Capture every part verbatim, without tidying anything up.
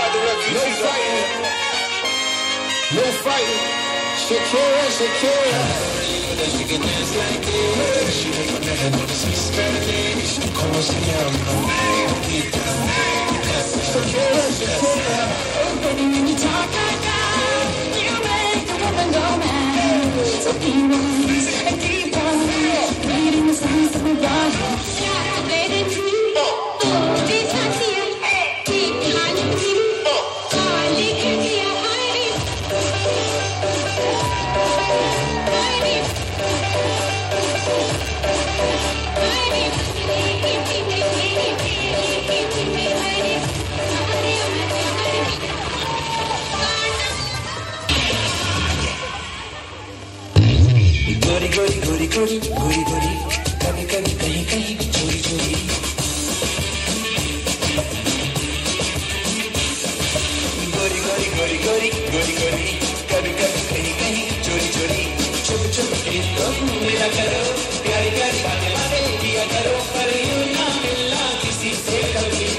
No fighting. No fighting. Shakira, Shakira. She can dance like this. She make my nigga wanna speak Spanish. Como se llama? Shakira, Shakira. When you talk like that, you make a woman go mad. So be wise and keep on reading the signs of my body. Let it be. This I see it. Deep behind your teeth. Finally, can see it. गोरी गोरी गोरी गोरी गोरी गोरी कभी कभी कहीं कहीं चोरी चोरी गोरी गोरी गोरी गोरी गोरी गोरी कभी कभी कहीं कहीं चोरी चोरी चुप चुप के तो मिला करो प्यारी प्यारी बातें बातें किया करो पर यूं ना मिलना किसी से कभी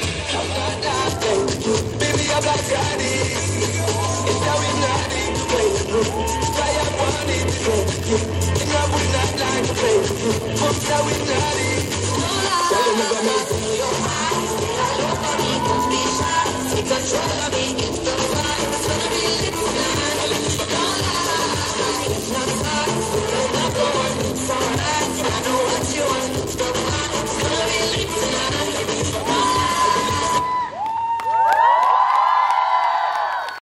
Baby, I'm like Johnny. It's how we not in the play. I am one in the play. And I would not like to play. Fuck how we not in. Tell them about me. Take control of me.